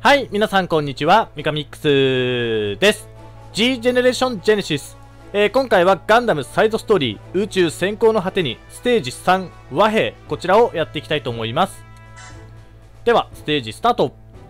はい、皆さんこんにちは、ミカミックスです。G ジェネレーションジェネシス。今回はガンダムサイドストーリー、宇宙先行の果てに、ステージ3、和平、こちらをやっていきたいと思います。では、ステージスタート。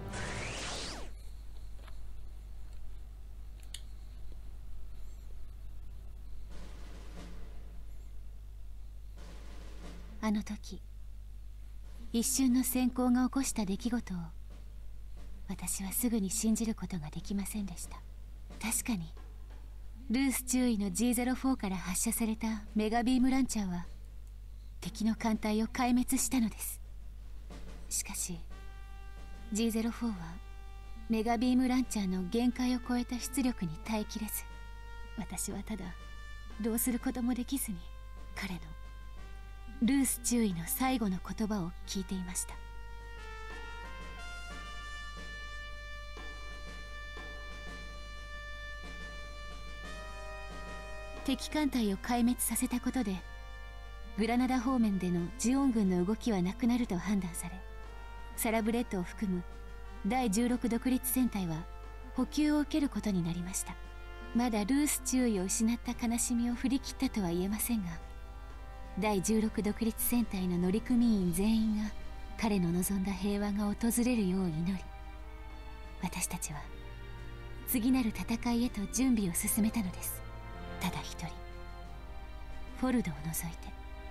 あの時、一瞬の閃光が起こした出来事を私はすぐに信じることができませんでした。確かにルース中尉の G04 から発射されたメガビームランチャーは敵の艦隊を壊滅したのです。しかし G04 はメガビームランチャーの限界を超えた出力に耐えきれず、私はただどうすることもできずに彼のルース中尉の最後の言葉を聞いていました。敵艦隊を壊滅させたことでグラナダ方面でのジオン軍の動きはなくなると判断され、サラブレッドを含む第16独立戦隊は補給を受けることになりました。まだルース中尉を失った悲しみを振り切ったとは言えませんが、第16独立戦隊の乗組員全員が彼の望んだ平和が訪れるよう祈り、私たちは次なる戦いへと準備を進めたのです。ただ一人、フォルドを除いて。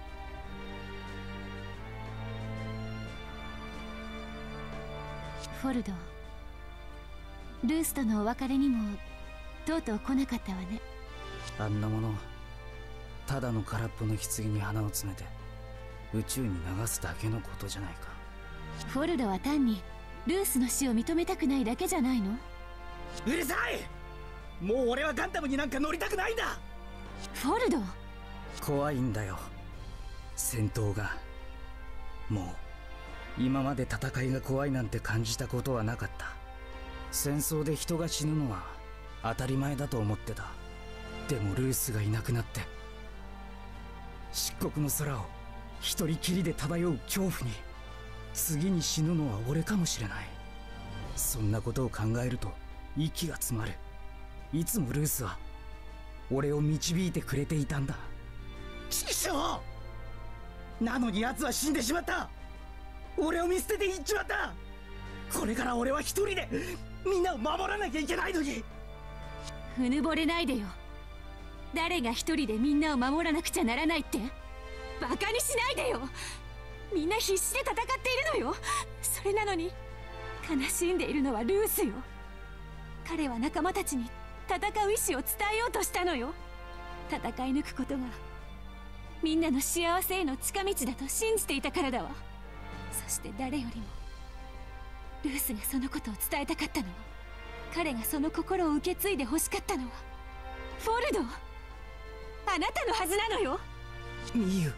フォルド、ルースとのお別れにもとうとう来なかったわね。 あんなもの、ただの空っぽの棺に花を詰めて宇宙に流すだけのことじゃないか。 フォルドは単にルースの死を認めたくないだけじゃないの？ うるさい！もう俺はガンダムになんか乗りたくないんだ。 フォルド、 怖いんだよ、戦闘が。もう今まで戦いが怖いなんて感じたことはなかった。戦争で人が死ぬのは当たり前だと思ってた。でもルースがいなくなって漆黒の空を一人きりで漂う恐怖に、次に死ぬのは俺かもしれない。そんなことを考えると息が詰まる。いつもルースは俺を導いてくれていたんだ。畜生！なのに奴は死んでしまった。俺を見捨てていっちまった。これから俺は一人でみんなを守らなきゃいけないのに。 うぬぼれないでよ。誰が一人でみんなを守らなくちゃならないって？バカにしないでよ。みんな必死で戦っているのよ。それなのに悲しんでいるのはルースよ。彼は仲間たちに戦う意志を伝えようとしたのよ。戦い抜くことがみんなの幸せへの近道だと信じていたからだわ。そして誰よりもルースがそのことを伝えたかったのは、彼がその心を受け継いで欲しかったのはフォルド、あなたのはずなのよ。 ミユ、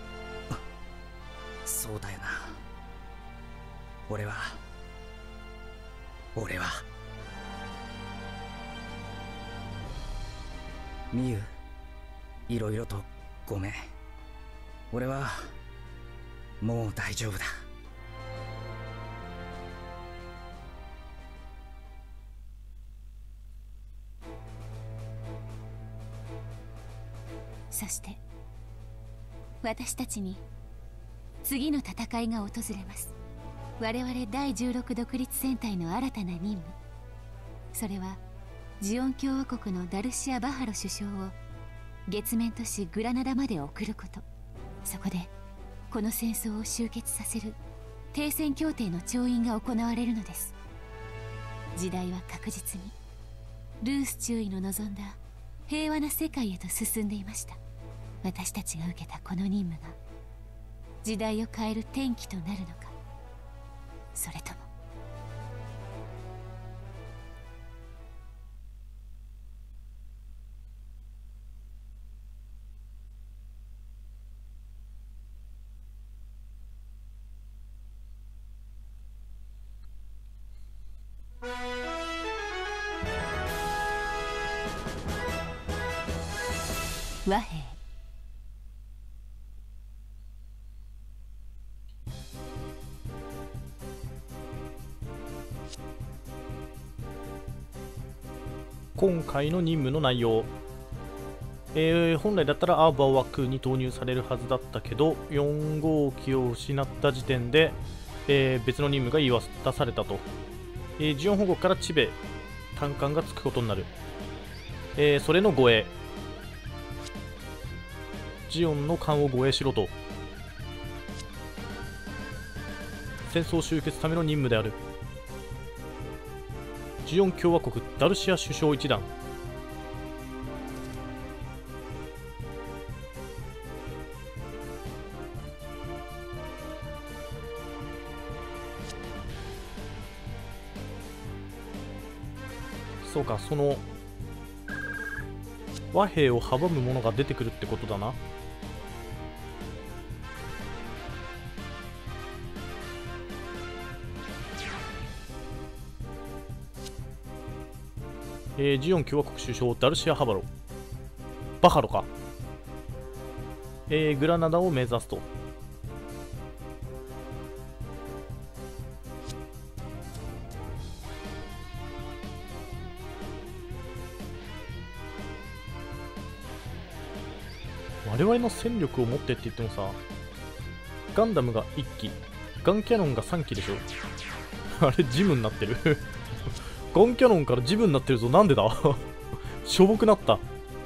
そうだよな。俺はミユ、いろいろとごめん。俺はもう大丈夫だ。 そして私たちに次の戦いが訪れます。我々第16独立戦隊の新たな任務、それはジオン共和国のダルシア・バハロ首相を月面都市グラナダまで送ること。そこでこの戦争を終結させる停戦協定の調印が行われるのです。時代は確実にルース中尉の望んだ平和な世界へと進んでいました。私たちが受けたこの任務が時代を変える転機となるのか、それとも和平。 今回の任務の内容、本来だったらアーバー枠に投入されるはずだったけど、4号機を失った時点で、別の任務が言い渡されたと。ジオン保護からチベ単管がつくことになる。それの護衛、ジオンの艦を護衛しろと。戦争終結ための任務である。ジオン共和国ダルシア首相一団。そうか、その和平を阻むものが出てくるってことだな。ジオン共和国首相ダルシア・バハロか。グラナダを目指すと。我々の戦力を持ってって言ってもさ、ガンダムが1機、ガンキャノンが3機でしょ。あれジムになってる。ガンキャノンからジムになってるぞ。なんでだ。しょぼくなった。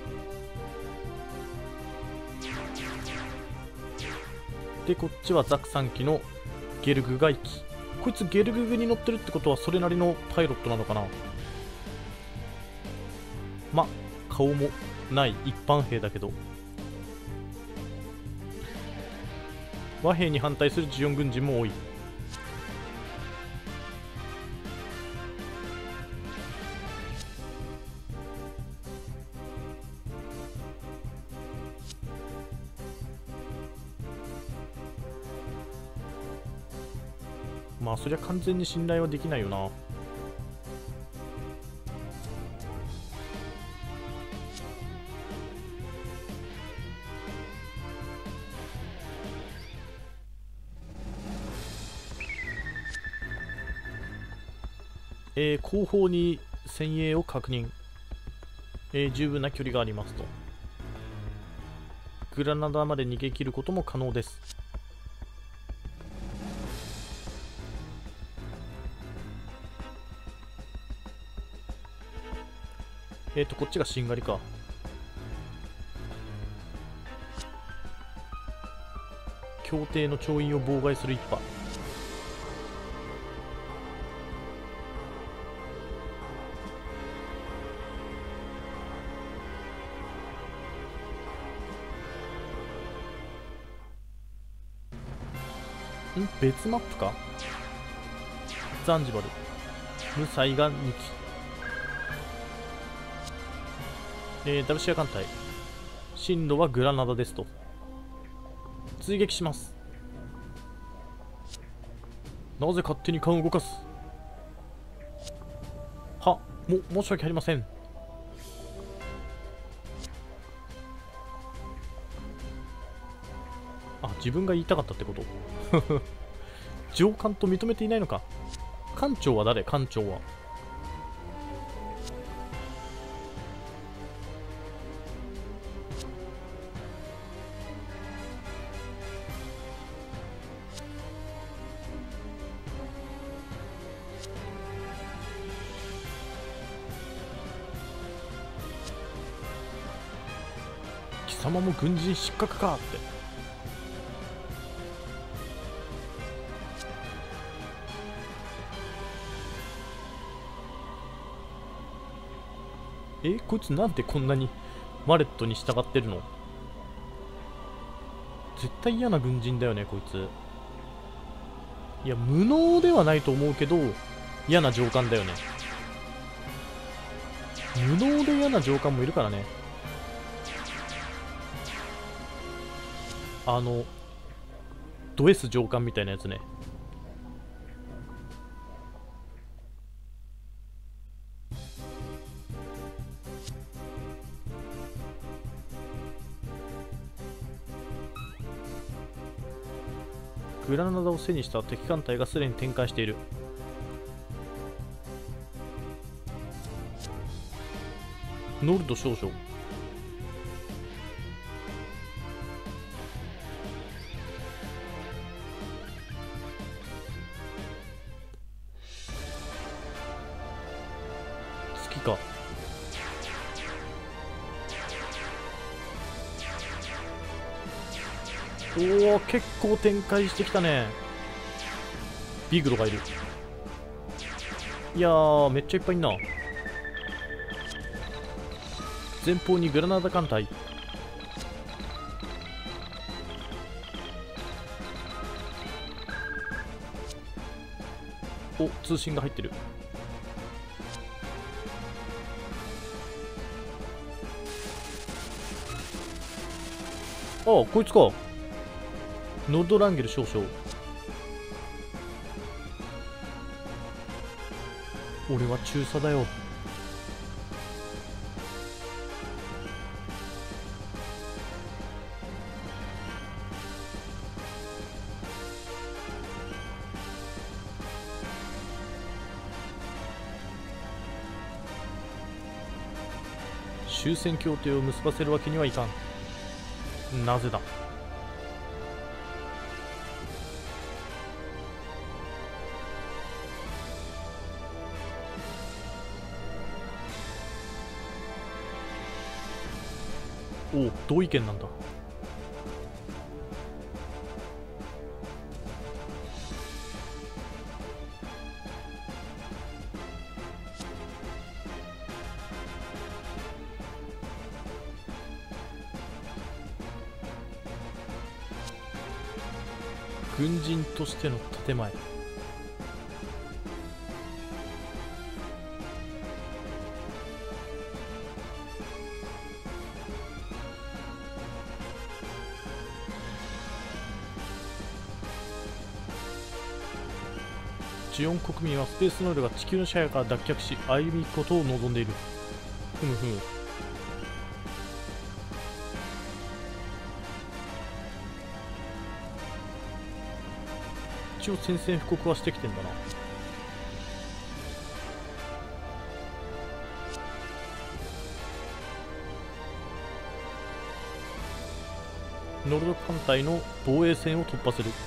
でこっちはザク3機のゲルグが1機。こいつゲルググに乗ってるってことはそれなりのパイロットなのかな。ま、顔もない一般兵だけど。和平に反対するジオン軍人も多い。まあそりゃ完全に信頼はできないよな。後方に先鋭を確認。十分な距離がありますと。グラナダまで逃げ切ることも可能です。こっちがしんがりか。協定の調印を妨害する一派。別マップか。ザンジバル無才が2機。ダルシア艦隊進路はグラナダですと。追撃します。なぜ勝手に艦を動かす。申し訳ありません。自分が言いたかったってこと。上官と認めていないのか。艦長は誰。艦長は貴様も軍人失格かって。こいつなんでこんなにマレットに従ってるの。絶対嫌な軍人だよねこいつ。いや無能ではないと思うけど嫌な上官だよね。無能で嫌な上官もいるからね。ド S 上官みたいなやつね。グラナダを背にした敵艦隊がすでに展開している。 ノルド少女。月か。おお、結構展開してきたね。ビグロがいる。いやー、めっちゃいっぱいいんな。前方にグラナダ艦隊。お、通信が入ってる。ああ、こいつか。ノルドランゲル少将。俺は中佐だよ。終戦協定を結ばせるわけにはいかん。なぜだ。おお、同意見なんだ。軍人としての建前。ジオン国民はスペースノイドが地球の支配から脱却し歩み行くことを望んでいる。ふむふむ。一応宣戦布告はしてきてんだな。ノルド艦隊の防衛線を突破する。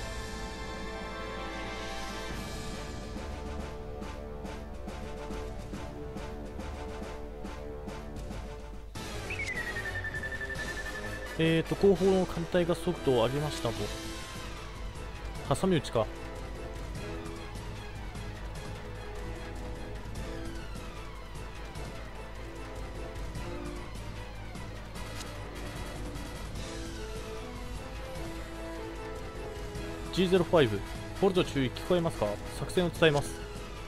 後方の艦隊が速度を上げましたと。挟み撃ちか。G05 フォルト注意、聞こえますか。作戦を伝えます。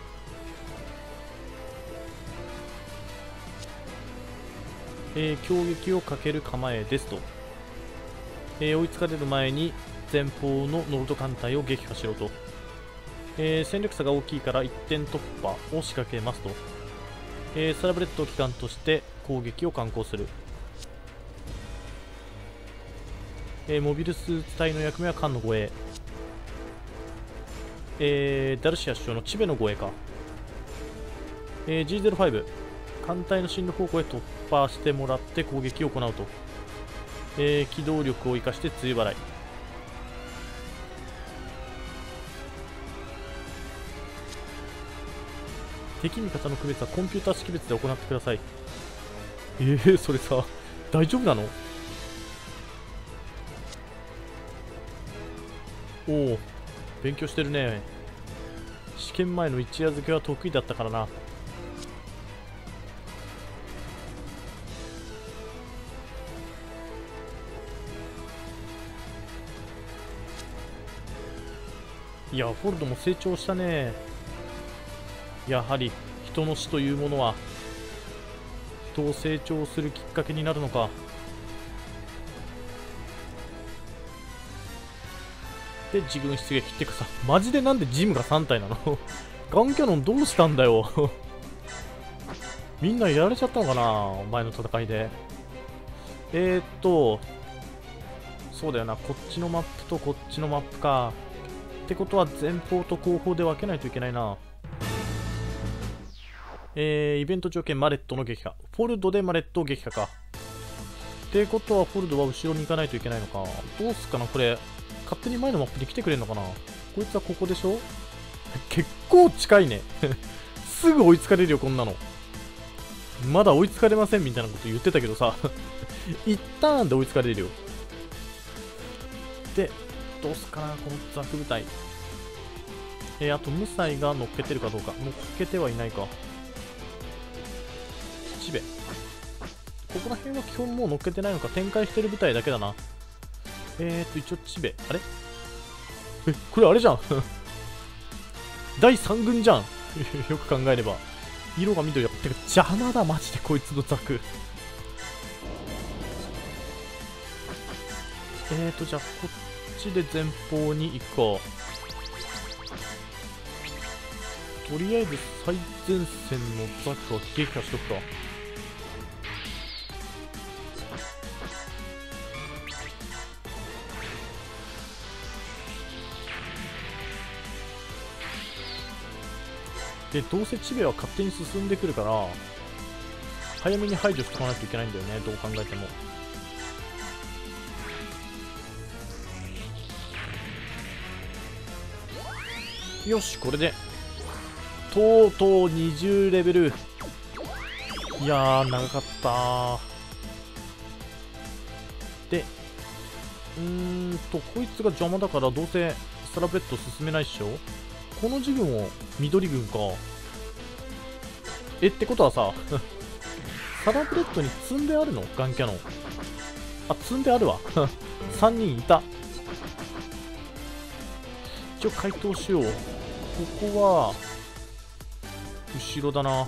強撃をかける構えですと。追いつかれる前に前方のノルド艦隊を撃破しろと。戦力差が大きいから一点突破を仕掛けますと。サラブレッドを機関として攻撃を敢行する。モビルスーツ隊の役目は艦の護衛。ダルシア首相のチベの護衛か。G05 艦隊の進路方向へ突破してもらって攻撃を行うと。機動力を生かして梅雨払い。敵味方の区別はコンピューター識別で行ってください。それさ、大丈夫なの？おお、勉強してるね。試験前の一夜漬けは得意だったからな。いや、フォルドも成長したね。やはり人の死というものは人を成長するきっかけになるのか。で、自軍出撃ってかさ、マジでなんでジムが3体なのガンキャノンどうしたんだよみんなやられちゃったのかな、前の戦いで。そうだよな、こっちのマップとこっちのマップか。ってことは前方と後方で分けないといけないな。 イベント条件マレットの撃破。フォルドでマレットを撃破か。ってことはフォルドは後ろに行かないといけないのか。どうすっかなこれ。勝手に前のマップに来てくれんのかな。こいつはここでしょ。結構近いね。すぐ追いつかれるよこんなの。まだ追いつかれませんみたいなこと言ってたけどさ。一旦で追いつかれるよ。で、どうすっかなこのザク部隊。あと無才が乗っけてるかどうか。乗っけてはいないか。チベ。ここら辺は基本もう乗っけてないのか。展開してる部隊だけだな。一応チベ。あれこれあれじゃん。第3軍じゃん。よく考えれば。色が緑だ。てか邪魔だ、マジでこいつのザク。じゃあこっちで前方に行こう。とりあえず最前線のザクは撃破しとくか。で、どうせチベは勝手に進んでくるから早めに排除しとかないといけないんだよね、どう考えても。よし、これでとうとう20レベル。いやー長かったー。でこいつが邪魔だからどうせサラブレッド進めないっしょ。このジグも緑軍か。ってことはさサラブレッドに積んであるのガンキャノン。あ、積んであるわ3人いた。一応回答しよう。ここは後ろだな。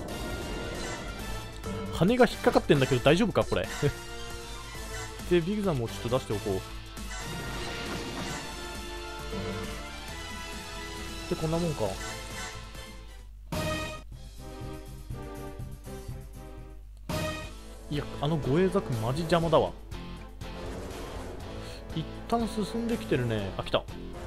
羽が引っかかってんだけど大丈夫かこれでビグザンもちょっと出しておこう。でこんなもんか。いや、あの護衛ザクマジ邪魔だわ。一旦進んできてるね。あ、来た。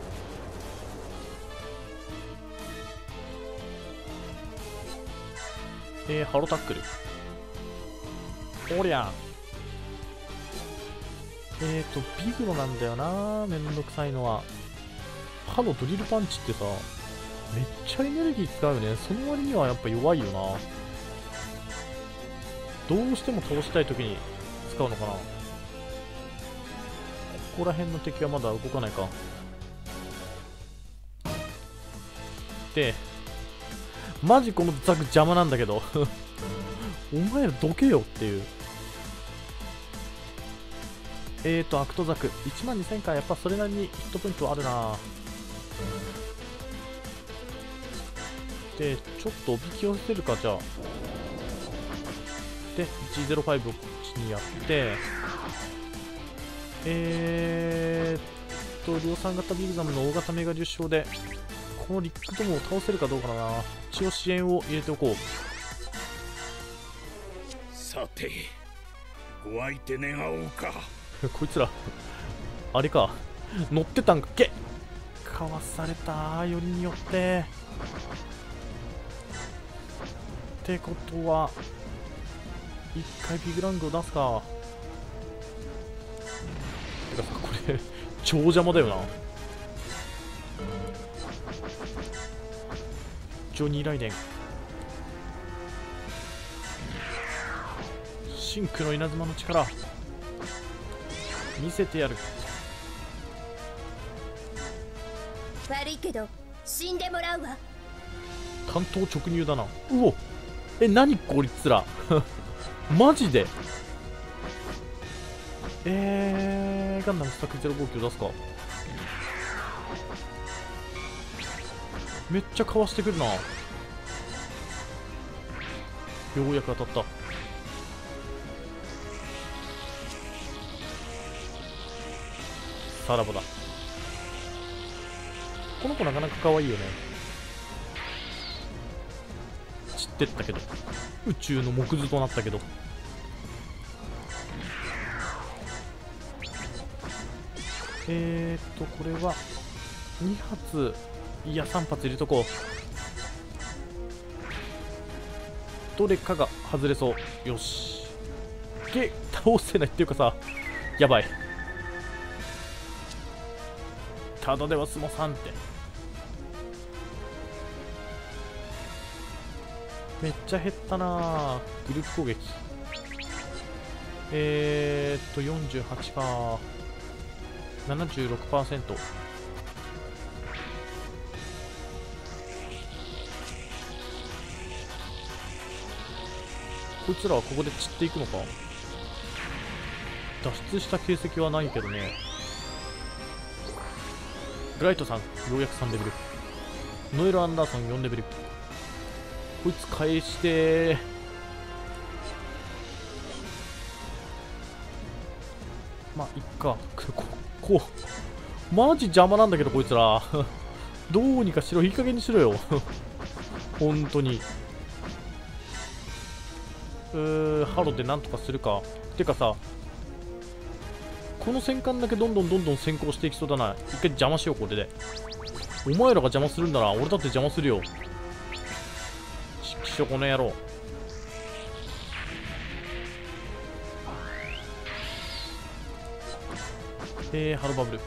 ハロタックル。おりゃ。ビグロなんだよな。めんどくさいのは。ハロドリルパンチってさ、めっちゃエネルギー使うよね。その割にはやっぱ弱いよな。どうしても倒したいときに使うのかな。ここら辺の敵はまだ動かないか。で、マジこのザク邪魔なんだけどお前らどけよっていう。アクトザク12000か。やっぱそれなりにヒットポイントあるな。で、ちょっとおびき寄せるか。じゃあで G05 をこっちにやって、量産型ビグザムの大型メガ粒子でこのリックドムを倒せるかどうかだな。一応支援を入れておこう。 さて、ご相手願おうか。 こいつらあれか、乗ってたんかっけ。かわされたよりによって。ってことは一回ビグラングを出すか。てかさ、これ超邪魔だよな。ジョニー・ライデン、シンクの稲妻の力見せてやる。 悪いけど死んでもらうわ。 関東直入だな。うお、何こいつらマジで。ガンダムスタック059出すか。めっちゃかわしてくるな。ようやく当たった。さらばだ。この子なかなか可愛いよね。散ってったけど、宇宙の木図となったけど。これは2発、いや3発入れとこう。 どれかが外れそう。よし。倒せないっていうかさ、やばい。ただでは済まさんって。めっちゃ減ったな。グループ攻撃。48か。76%。こいつらはここで散っていくのか。脱出した形跡はないけどね。ブライトさん、ようやく3レベル。ノエル・アンダーソン4レベル。こいつ返してー。まあ、いっか。マジ邪魔なんだけど、こいつら。どうにかしろ、いい加減にしろよ。本当に。ハロでなんとかするか。てかさ、この戦艦だけどんどん先行していきそうだな。一回邪魔しよう、これで。お前らが邪魔するんなら、俺だって邪魔するよ。ちくしょ、この野郎。ハロバブル。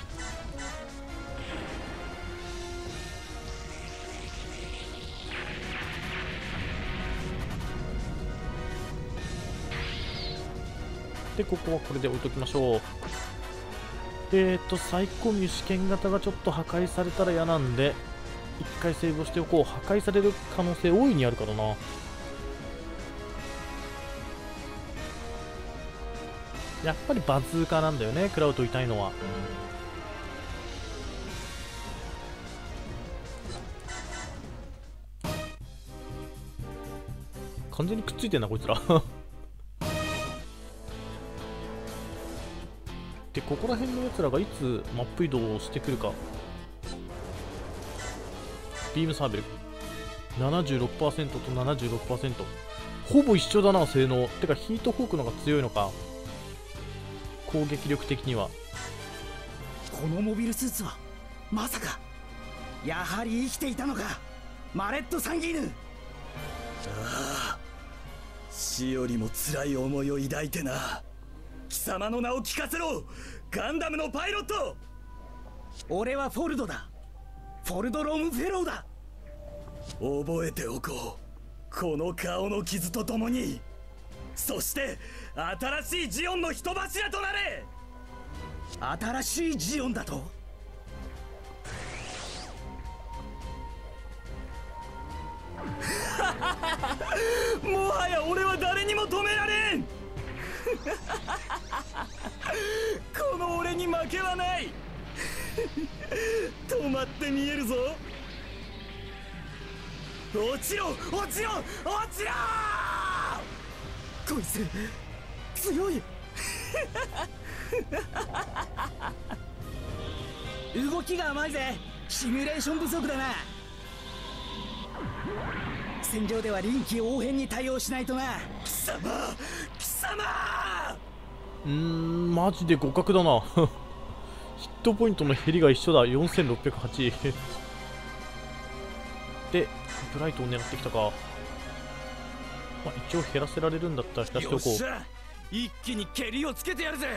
で、ここはこれで置いときましょう。最高入試験型がちょっと破壊されたら嫌なんで、一回セーブをしておこう。破壊される可能性大いにあるからな。やっぱりバズーカーなんだよね、食らうと痛いのは。完全にくっついてんな、こいつら。で、ここら辺のやつらがいつマップ移動をしてくるか。ビームサーベル 76% と 76%。 ほぼ一緒だな、性能。てかヒートホークの方が強いのか、攻撃力的には。 このモビルスーツはまさか、やはり生きていたのか、マレット・サンギーヌ。 ああ、死よりも辛い思いを抱いてな。貴様の名を聞かせろ、ガンダムのパイロット。 俺はフォルドだ。フォルド・ロムフェローだ。 覚えておこう、この顔の傷とともに。そして新しいジオンの人柱となれ。 新しいジオンだと。 もはや俺は誰にも止められん。この俺に負けはない。止まって見えるぞ。落ちろ落ちろ落ちろ。 こいつ強い。動きが甘いぜ。シミュレーション不足だな。戦場では臨機応変に対応しないとな。 貴様貴様。 マジで互角だな。ヒットポイントの減りが一緒だ。4608。でブライトを狙ってきたか。まあ、一応減らせられるんだったら減らしておこう。 よっしゃ、一気に蹴りをつけてやるぜ。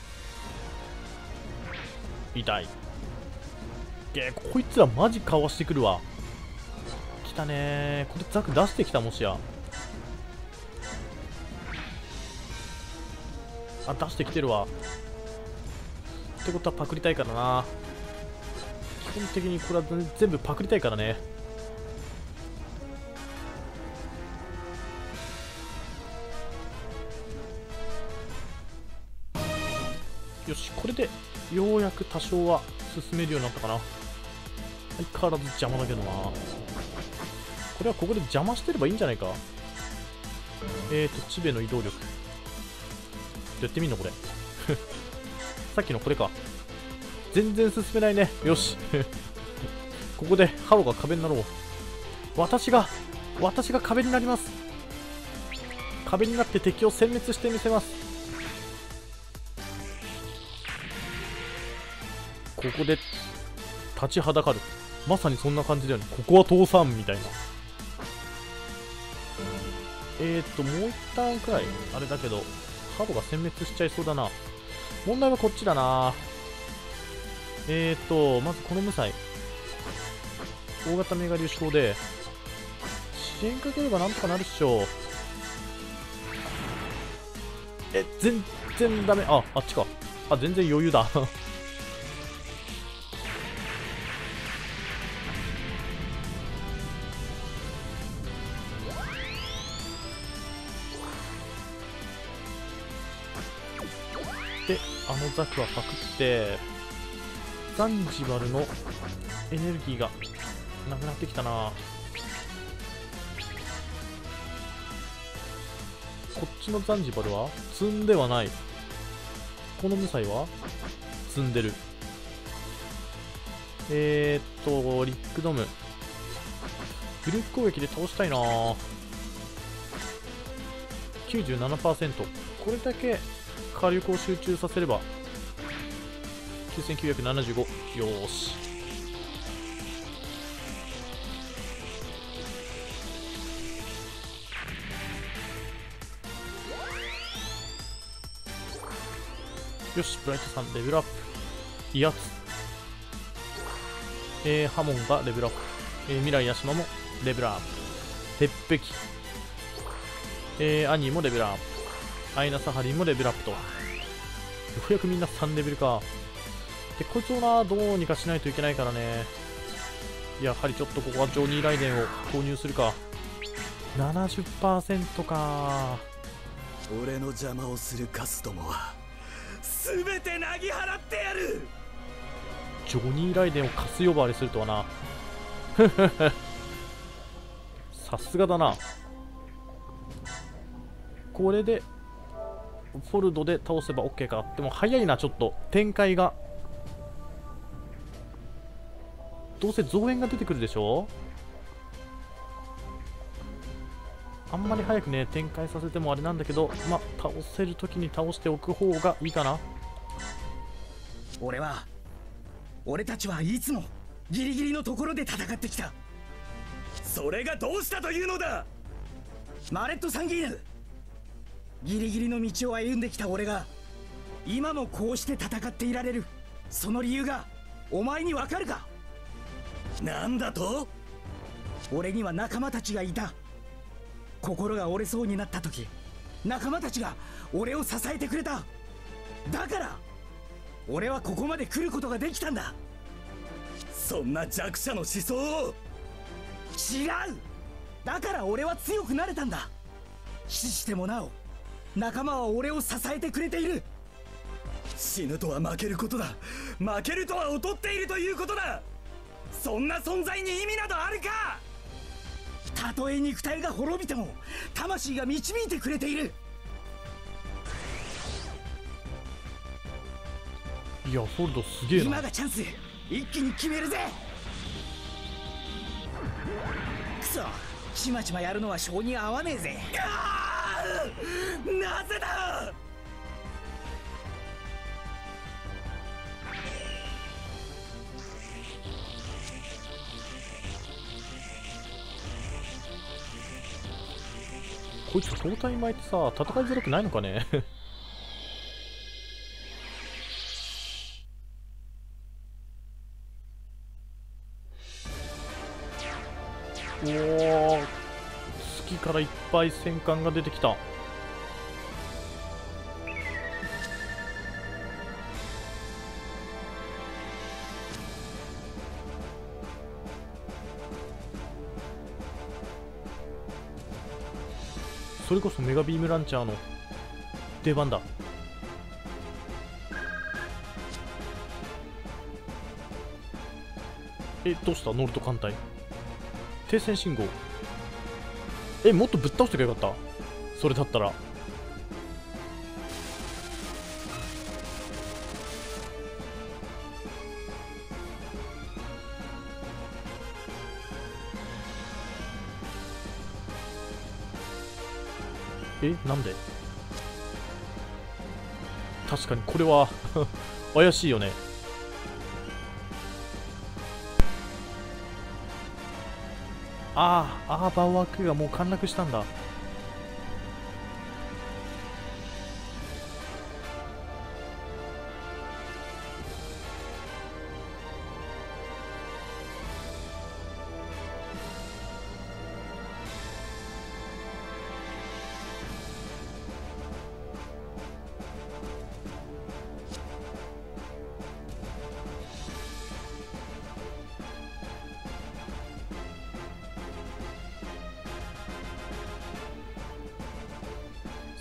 痛い。こいつらマジかわしてくるわ。来たねー。これザク出してきた。もしや出してきてるわ。ってことはパクりたいからな。基本的にこれは全部パクりたいからね。よし、これでようやく多少は進めるようになったかな。相変わらず邪魔だけどな。これはここで邪魔してればいいんじゃないか。チベの移動力やってみんのこれ。さっきのこれか。全然進めないね。よし。ここでハロが壁になろう。私が壁になります。壁になって敵を殲滅してみせます。ここで立ちはだかる。まさにそんな感じだよね。ここは通さんみたいな。 もう一ターンくらいあれだけどハボが殲滅しちゃいそうだな。問題はこっちだな。まずこの無彩大型メガ粒子砲で支援かければなんとかなるっしょ。全然ダメ。あっちか。全然余裕だで、あのザクはパクってザンジバルのエネルギーがなくなってきたな。こっちのザンジバルは積んではない。この無彩は積んでる。リックドムグループ攻撃で倒したいな。 97%。 これだけ火力を集中させれば9975。よーし。よし、ブライトさんレベルアップ。いやつ。ハモンがレベルアップ。未来ヤシマもレベルアップ。鉄壁。アニーもレベルアップ。アイナ・サハリンもレベルアップと。ようやくみんな3レベルか。で、こいつをな、どうにかしないといけないからね。やはりちょっとここはジョニー・ライデンを投入するか。70% か。 俺の邪魔をするカスどもは全てなぎ払ってやる。 ジョニー・ライデンをカス呼ばわりするとはな。さすがだな。これでフォルドで倒せば OK か。でも早いな、ちょっと展開が。どうせ増援が出てくるでしょ。あんまり早くね展開させてもあれなんだけど、まあ倒せる時に倒しておく方がいいかな。 俺たちはいつもギリギリのところで戦ってきた。 それがどうしたというのだ。 マレット・サンギーヌ、ギリギリの道を歩んできた俺が今もこうして戦っていられる、その理由がお前にわかるか。 なんだと。 俺には仲間たちがいた。心が折れそうになった時、仲間たちが俺を支えてくれた。だから俺はここまで来ることができたんだ。 そんな弱者の思想を。 違う。だから俺は強くなれたんだ。死してもなお仲間は俺を支えてくれている。 死ぬとは負けることだ。負けるとは劣っているということだ。そんな存在に意味などあるか。 たとえ肉体が滅びても魂が導いてくれている。 いやフォルドすげえな。 今がチャンス。一気に決めるぜ。くそ、ちまちまやるのは性に合わねえぜ。 なぜだ。 こいつ包帯巻いてさ戦いづらくないのかね。おお、月からいっぱい戦艦が出てきた。それこそメガビームランチャーの出番だ。どうしたノルト艦隊。停戦信号。もっとぶっ倒してくればよかった。それだったら。なんで。確かにこれは怪しいよね。バウアークがもう陥落したんだ。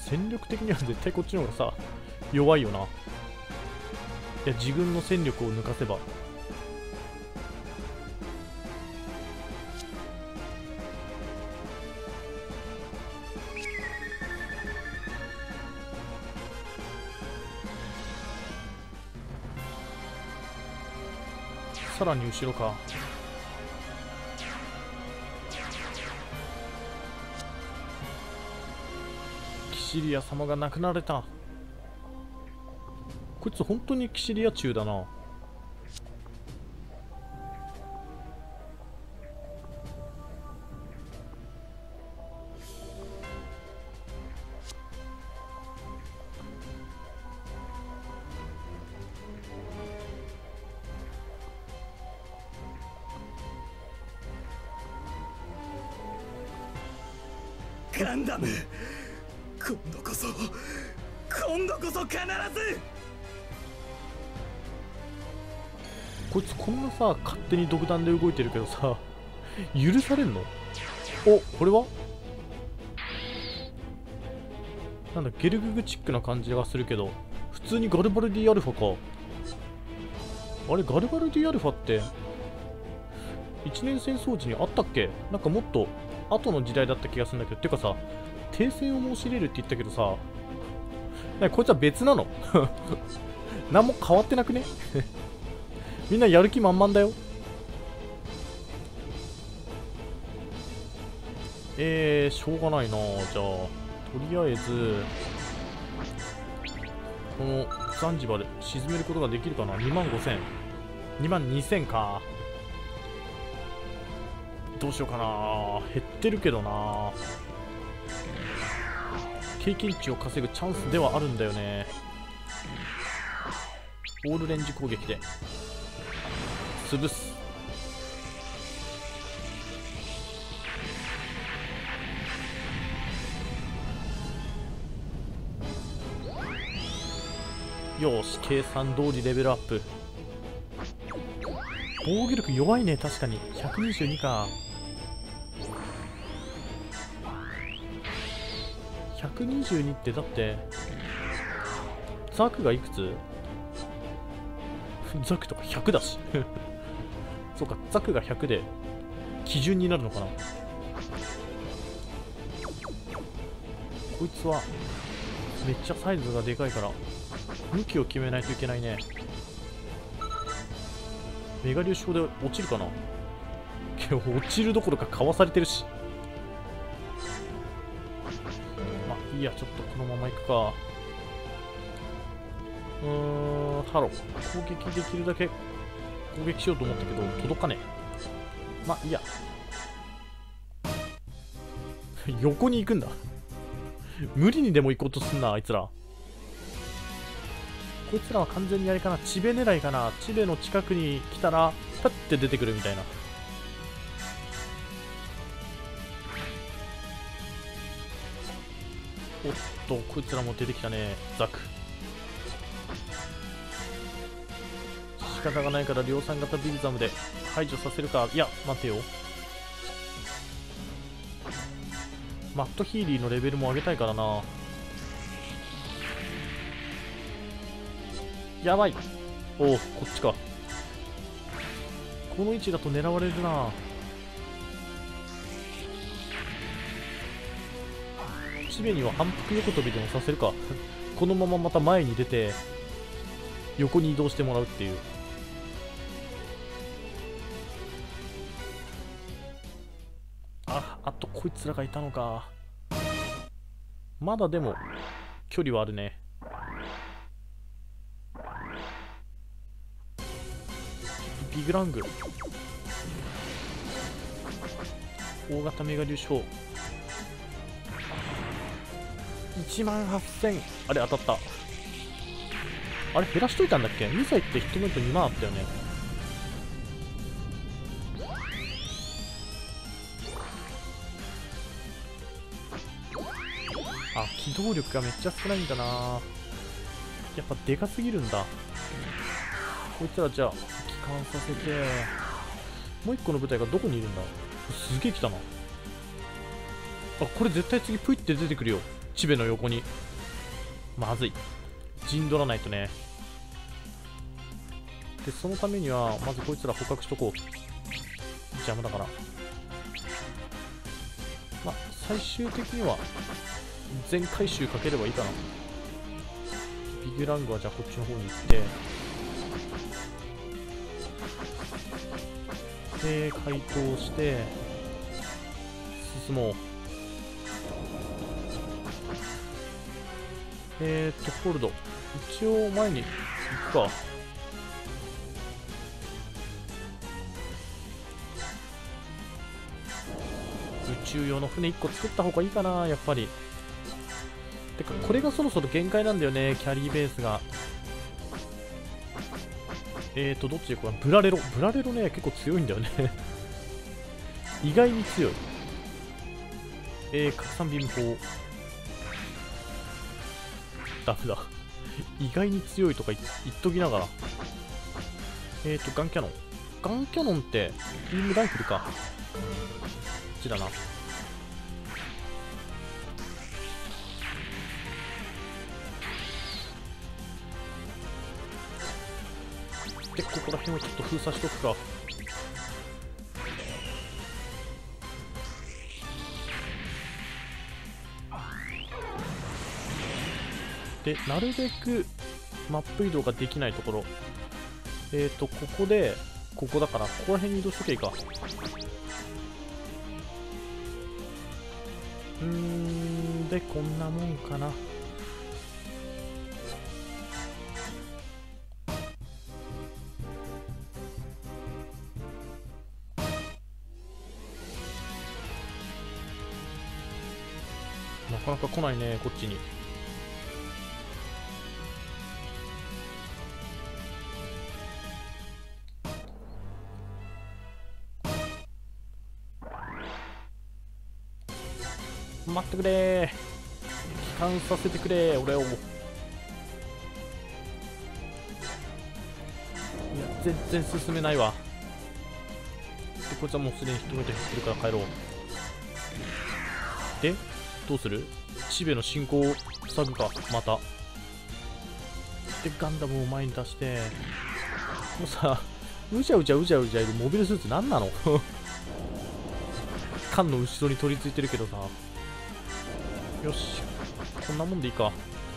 戦力的には絶対こっちの方がさ弱いよな。いや、自軍の戦力を抜かせば。さらに後ろか。キシリア様が亡くなられた。こいつ本当にキシリア中だな。 ガンダム、今度こそ必ず。 こいつこんなさ勝手に独断で動いてるけどさ、許されんの？お、これはなんだ、ゲルググチックな感じがするけど、普通にガルバルディアルファか。あれ、ガルバルディアルファって一年戦争時にあったっけ？なんかもっと後の時代だった気がするんだけど。てかさ、停戦を申し入れるって言ったけどさ、こいつは別なの？何も変わってなくね？みんなやる気満々だよ。しょうがないな。じゃあとりあえずこのザンジバル沈めることができるかな。25000、22000か。どうしようかな。減ってるけどな。経験値を稼ぐチャンスではあるんだよね。オールレンジ攻撃で潰す。よし、計算通りレベルアップ。防御力弱いね。確かに122か。122ってだってザクがいくつ？ザクとか100だしそうか、ザクが100で基準になるのかな。こいつはめっちゃサイズがでかいから向きを決めないといけないね。メガ粒子で落ちるかな。落ちるどころかかわされてるし。まあいいや、ちょっとこのまま行くか。ハロー攻撃できるだけ攻撃しようと思ったけど届かねえ。まあいいや横に行くんだ無理にでも行こうとすんな、あいつら。こいつらは完全にあれかな、チベ狙いかな。チベの近くに来たらパッて出てくるみたいな。おっと、こいつらも出てきたね。ザク仕方がないから量産型ビルザムで排除させるか。いや待てよ、マットヒーリーのレベルも上げたいからな。やばい。おお、こっちか。この位置だと狙われるな。チベには反復横跳びでもさせるかこのまままた前に出て横に移動してもらうっていう。あとこいつらがいたのか。まだでも距離はあるね。ビグラング、大型メガ粒子砲18000。あれ当たった。あれ減らしといたんだっけ。2歳ってヒットメント2万あったよね。あ、機動力がめっちゃ少ないんだな。やっぱでかすぎるんだ。こいつらじゃあ帰還させて、もう一個の部隊がどこにいるんだ。すげえ来たな。あ、これ絶対次プイって出てくるよ。 チベの横に。まずい。陣取らないとね。で、そのためには、まずこいつら捕獲しとこう。邪魔だから。まあ、最終的には、全回収かければいいかな。ビグラングはじゃあこっちの方に行って、で、解凍して、進もう。ホールド。一応前に行くか。宇宙用の船1個作った方がいいかな、やっぱり。てか、これがそろそろ限界なんだよね、キャリーベースが。どっちでこれブラレロ。ブラレロね、結構強いんだよね。意外に強い。拡散ビーム砲。ダメだ。意外に強いとか言っときながら。ガンキャノン。ガンキャノンって、ビームライフルか。こっちだな。で、ここら辺をちょっと封鎖しとくか。で、なるべくマップ移動ができないところ。ここで、ここだから、ここら辺に移動しとけばいいか。で、こんなもんかな。なかなか来ないね、こっちに。待ってくれー。帰還させてくれー、俺を。いや、全然進めないわ。で、こいつはもうすでに1メートル減ってるから帰ろう。で、どうする？チベの進行を塞ぐか、また。で、ガンダムを前に出して、もうさ、うじゃうじゃいるモビルスーツ何なの？缶の後ろに取り付いてるけどさ。よし、こんなもんでいいか。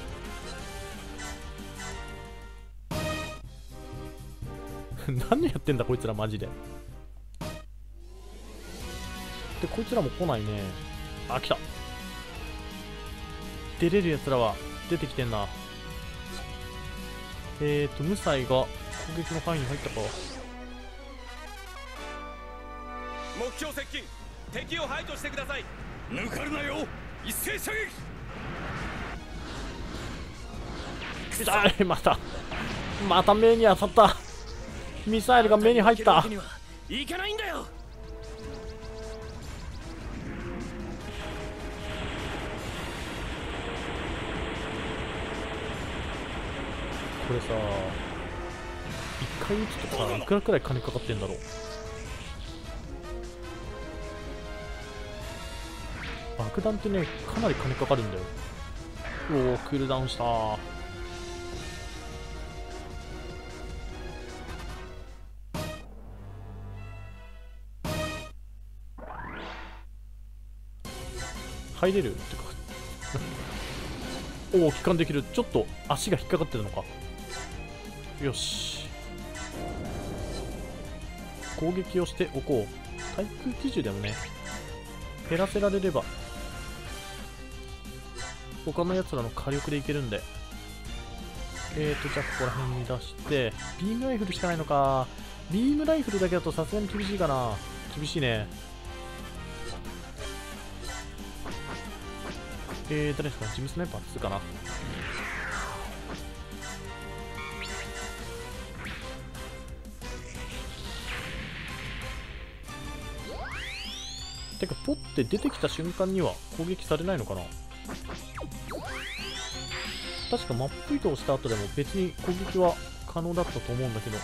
何やってんだこいつらマジで。で、こいつらも来ないね。あ、来た。出れるやつらは出てきてんな。無彩が攻撃の範囲に入ったか。 目標接近、敵を排除してください。 抜かるなよ、一斉射撃。 痛い、また目に当たった。ミサイルが目に入った。 いけないんだよ。 これさ、1回撃つとさ、いくらくらい金かかってんだろう。爆弾ってね、かなり金かかるんだよ。おお、クールダウンした。入れるってかおお、帰還できる。ちょっと足が引っかかってるのか。よし、攻撃をしておこう。対空機銃でもね、減らせられれば他のやつらの火力でいけるんで。じゃあここら辺に出して、ビームライフルしかないのか。ビームライフルだけだとさすがに厳しいかな。厳しいね。誰ですか、ジムスナイパー2かな。てか、ポッて出てきた瞬間には攻撃されないのかな。確かマップ移動した後でも別に攻撃は可能だったと思うんだけど。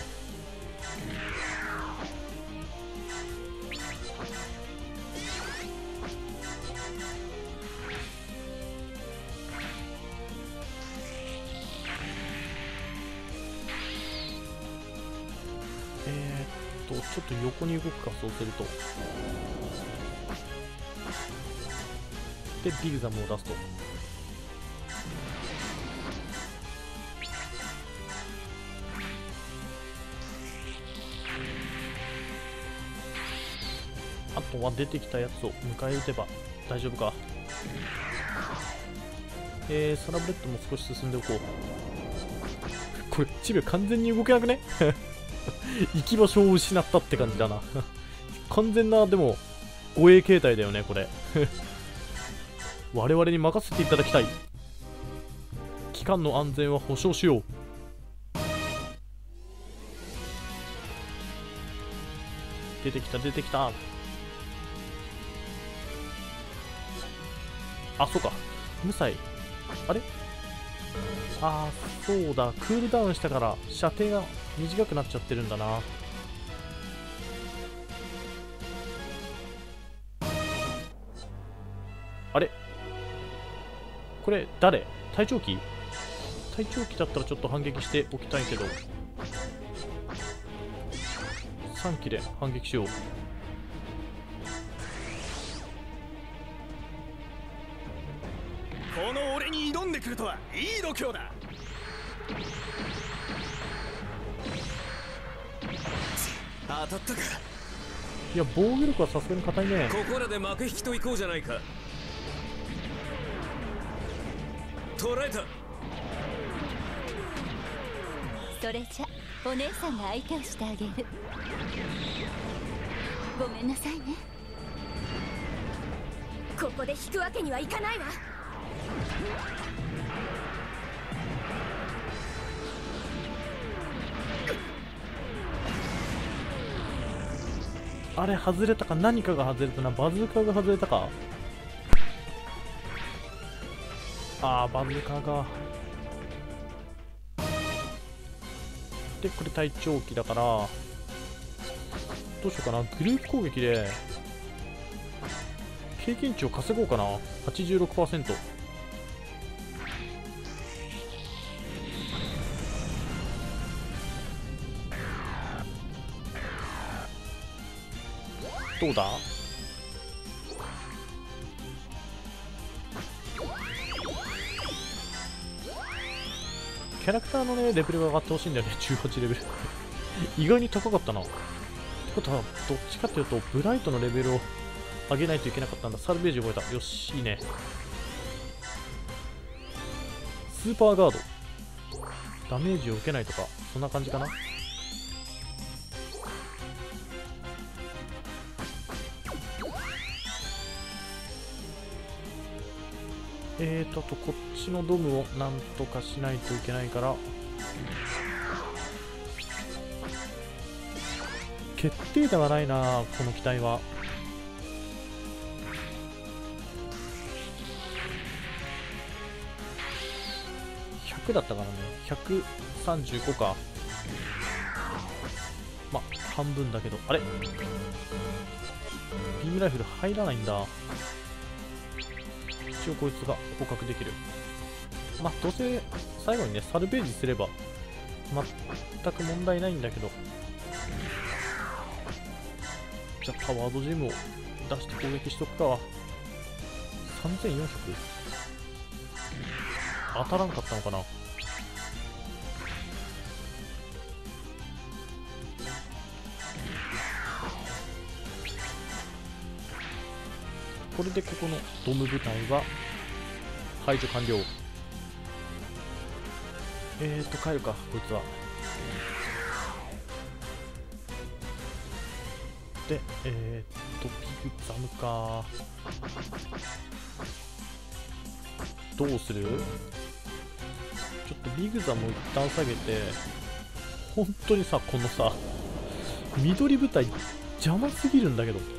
ちょっと横に動くか、そうすると。でビグザムを出すと。あとは出てきたやつを迎え撃てば大丈夫か。サラブレッドも少し進んでおこう。これチビ完全に動けなくね行き場所を失ったって感じだな完全なでも護衛形態だよねこれ我々に任せていただきたい。機関の安全は保証しよう。出てきた出てきた。あ、そうか無彩あれ、あーそうだ、クールダウンしたから射程が短くなっちゃってるんだな。あれこれ誰？隊長機？隊長機だったらちょっと反撃しておきたいけど、3機で反撃しよう。 この俺に挑んでくるとはいい度胸だ。当たったか。 いや防御力はさすがに硬いね。 ここらで幕引きと行こうじゃないか。捕らえた。 それじゃお姉さんが相手をしてあげる。ごめんなさいね。 ここで引くわけにはいかないわ。 あれ外れたか、何かが外れたな。バズーカが外れたか。あーバズーカがで、これ隊長機だからどうしようかな。グループ攻撃で経験値を稼ごうかな。 86%。どうだ。キャラクターのねレベルが上がってほしいんだよね。18レベル意外に高かったな。ってことはどっちかというとブライトのレベルを上げないといけなかったんだ。サルベージ覚えた。よし、いいね。スーパーガードダメージを受けないとかそんな感じかな。あとこっちのドムをなんとかしないといけないから、決定ではないなこの機体は。100だったからね。135か。ま半分だけど。あれビームライフル入らないんだ。一応こいつが捕獲できる。まあどうせ最後にねサルベージすれば全く問題ないんだけど、じゃあパワードジムを出して攻撃しとくか。3400当たらんかったのかな。これでここのドム部隊は排除完了。帰るかこいつは。でビグザムか。どうする。ちょっとビグザムを一旦下げて、本当にさこのさ緑部隊邪魔すぎるんだけど。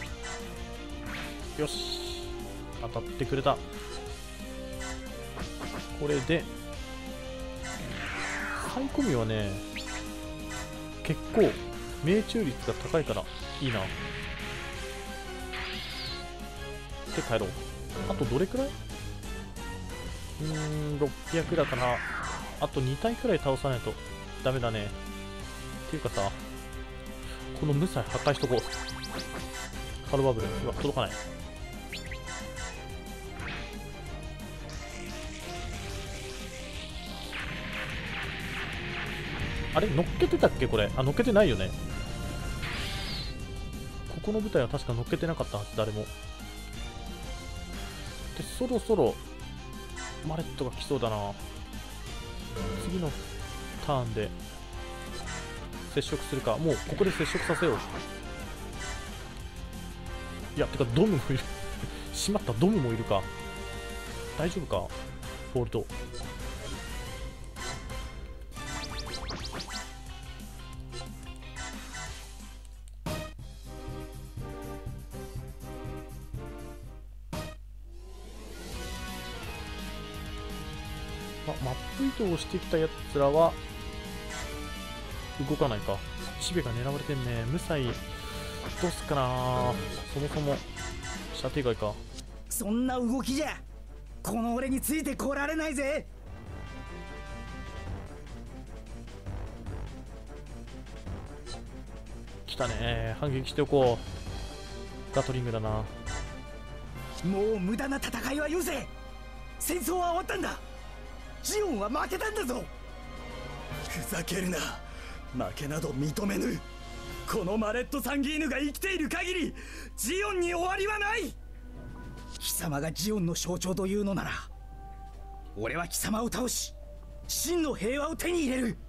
よし当たってくれた。これでサイコミはね結構命中率が高いからいいな。で帰ろう。あとどれくらい600だからあと2体くらい倒さないとダメだね。っていうかさこの無才破壊しとこう。ハローバブル、うわ届かない。あれ乗っけてたっけこれ。あ、乗っけてないよね。ここの舞台は確か乗っけてなかったはず、誰も。で、そろそろマレットが来そうだな。次のターンで接触するか。もうここで接触させよう。いや、てかドムもいる。しまった、ドムもいるか。大丈夫かフォールト。マップ移動してきたやつらは動かないか。チベが狙われてんね。無才どうすっかな。そもそも射程外か。 そんな動きじゃこの俺についてこられないぜ。 来たね。反撃しておこう。ガトリングだな。 もう無駄な戦いはよせ。戦争は終わったんだ。ジオンは負けたんだぞ。 ふざけるな。負けなど認めぬ。このマレット・サンギーヌが生きている限りジオンに終わりはない。 貴様がジオンの象徴というのなら、俺は貴様を倒し真の平和を手に入れる。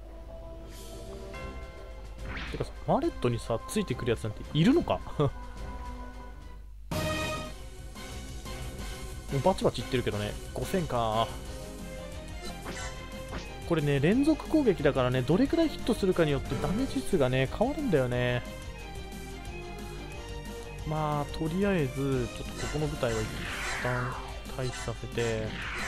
てかマレットにさついてくるやつなんているのか。バチバチいってるけどね。5000か。これね、連続攻撃だからね、どれくらいヒットするかによってダメージ数がね変わるんだよね。まあとりあえずちょっとここの部隊は一旦退避させて、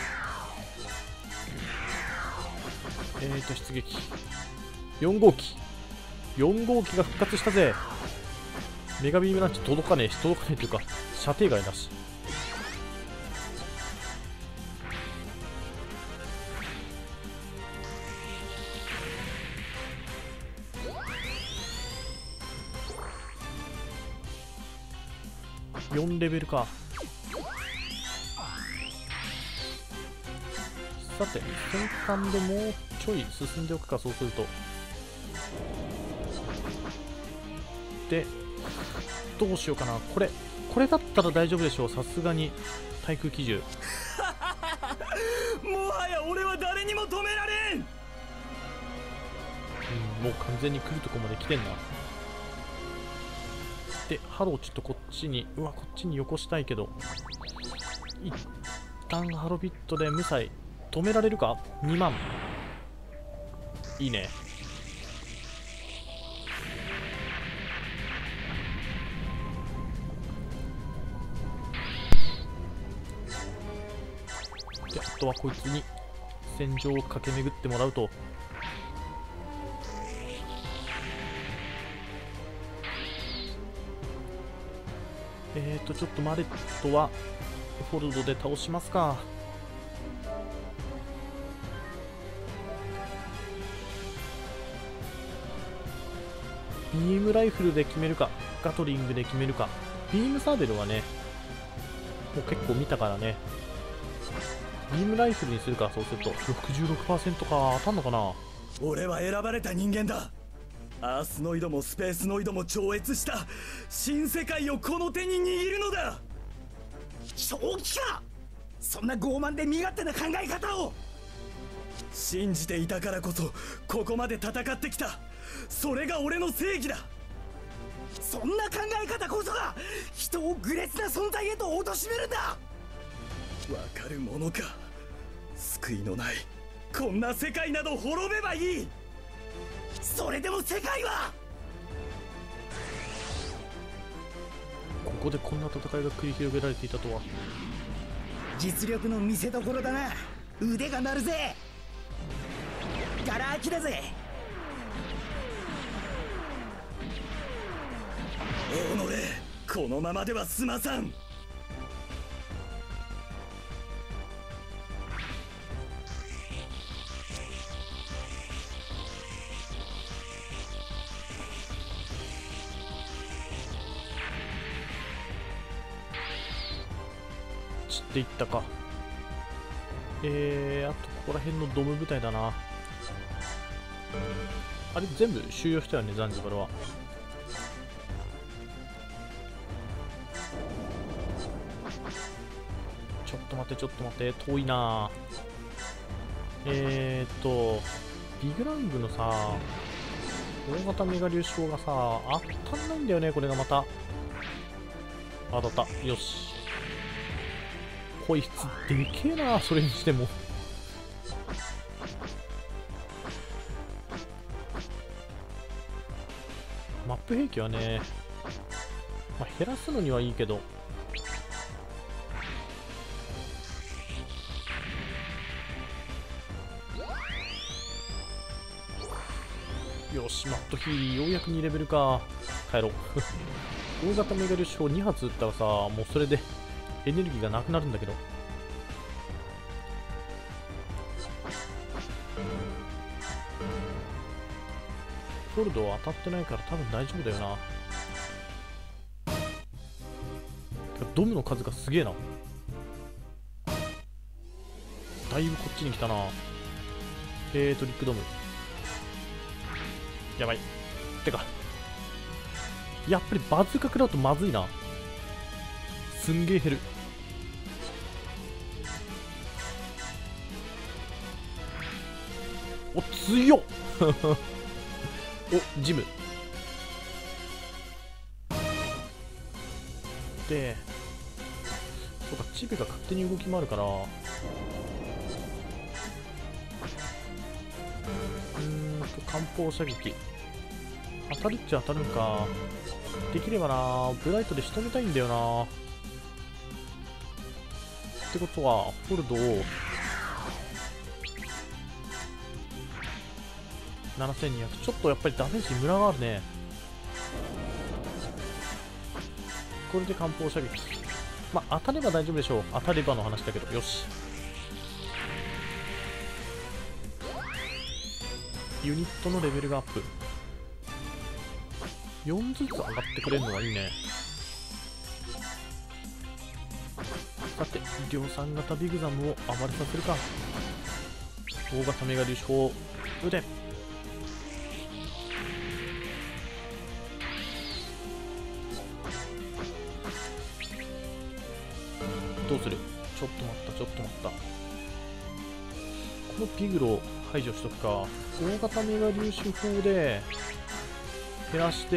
出撃4号機が復活したぜ。メガビームなんて届かねえというか射程外だし。4レベルか。さて戦艦でもうちょい進んでおくか。そうするとでどうしようかな。これだったら大丈夫でしょう。さすがに対空機銃。 もはや俺は誰にも止められん。 もう完全に来るとこまで来てんな。でハローちょっとこっちにこっちによこしたいけど、一旦ハロビットで無才止められるか。2万いいね。であとはこいつに戦場を駆け巡ってもらうと。ちょっとマレットはフォルドで倒しますか。ビームライフルで決めるかガトリングで決めるか。ビームサーベルはねもう結構見たからね。ビームライフルにするか。そうすると 66% か。当たんのかな。 俺は選ばれた人間だ。アースノイドもスペースノイドも超越した新世界をこの手に握るのだ。 正気か。そんな傲慢で身勝手な考え方を。 信じていたからこそここまで戦ってきた。それが俺の正義だ。 そんな考え方こそが人を愚劣な存在へと貶めるんだ。 わかるものか。救いのないこんな世界など滅べばいい。 それでも世界は。 ここでこんな戦いが繰り広げられていたとは。 実力の見せ所だな。腕が鳴るぜ。ガラ空きだぜ。 己このままでは済まさん。 ちっていったか。あとここら辺のドム部隊だな。あれ全部収容したよね、ザンジバルは。ちょっと待ってちょっと待って、遠いな。ビグラングのさ、大型メガ粒子砲がさ、当たんないんだよね、これがまた。当たった。よし。こいつでけえな、それにしても。マップ兵器はね、まあ、減らすのにはいいけど、よし、マットヒーリーようやく2レベルか。帰ろう。大型メガ粒子砲2発撃ったらさ、もうそれでエネルギーがなくなるんだけど。フォルドは当たってないから多分大丈夫だよな。ドムの数がすげえな。だいぶこっちに来たな。トリックドムやばい。てかやっぱりバズーカ食らうとまずいな。すんげえ減る。お、強っ。お、ジムで、そうか、チビが勝手に動き回るから艦砲射撃当たるっちゃ当たるんか。できればな、ブライトで仕留めたいんだよな。ってことはフォルドを7200、ちょっとやっぱりダメージムラがあるね。これで艦砲射撃、まあ当たれば大丈夫でしょう。当たればの話だけど。よし、ユニットのレベルがアップ。4ずつ上がってくれるのはいいね。さて、量産型ビグザムを暴れさせるか。大型メガ粒子砲撃て。どうする？ちょっと待った、ちょっと待った。このピグロを排除しとくか。大型メガ粒子砲で減らして、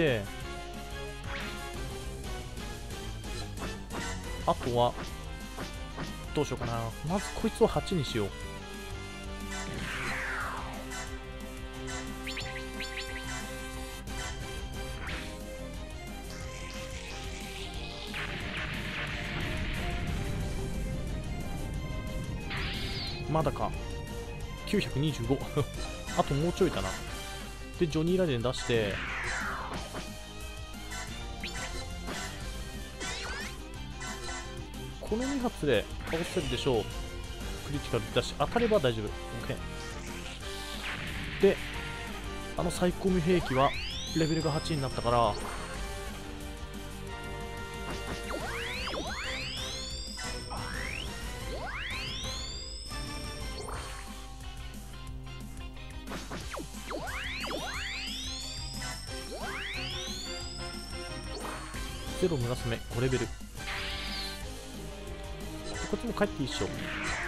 あとはどうしようかな。まずこいつを8にしよう。まだか。925 あともうちょいだな。でジョニー・ラデン出して、この2発で倒せるでしょう。クリティカルだし当たれば大丈夫。 OK で、最高無兵器はレベルが8になったから、ゼロ村雨5レベル。こっちも帰っていいっしょ。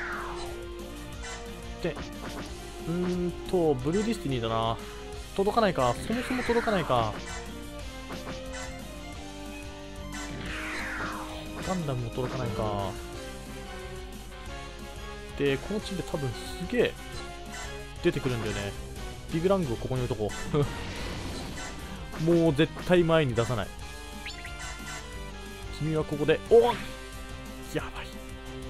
で、ブルーディスティニーだな。届かないか。そもそも届かないか。ガンダムも届かないか。で、このチームで多分すげえ出てくるんだよね。ビグラングをここに置いとこう。もう絶対前に出さない。君はここで、おっやばい。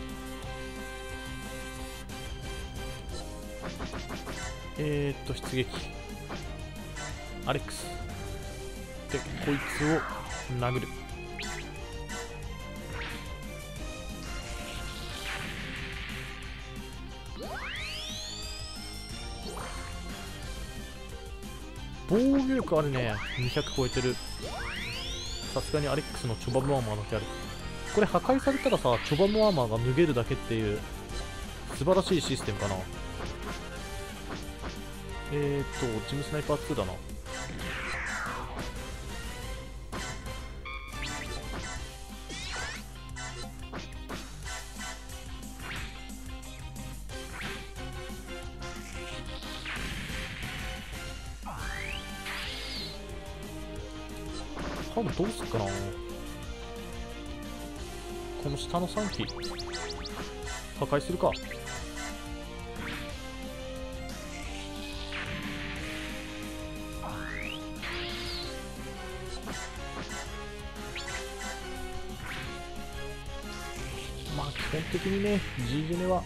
出撃アレックスでこいつを殴る。防御力あるね。200超えてる。さすがにアレックスのチョバブアーマーだけある。ここれ破壊されたらさ、チョバモアーマーが脱げるだけっていう素晴らしいシステムかな。ジムスナイパー2だな。ハムどうすっかな。この下の3機破壊するか。まあ基本的にね G ジェネは